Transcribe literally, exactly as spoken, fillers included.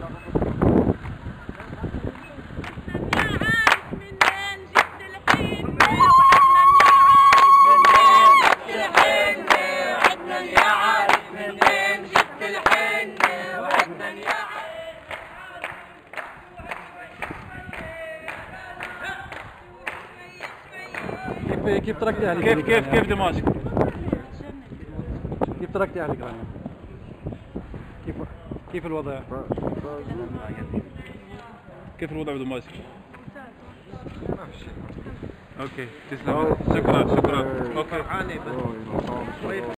كيف تركت اهلك؟ كيف كيف كيف دمشق؟ كيف تركت اهلك رانيا؟ كيف كيف الوضع؟ كيف الوضع بدمشق؟ اوكي تسلم، شكرا شكرا. اوكي.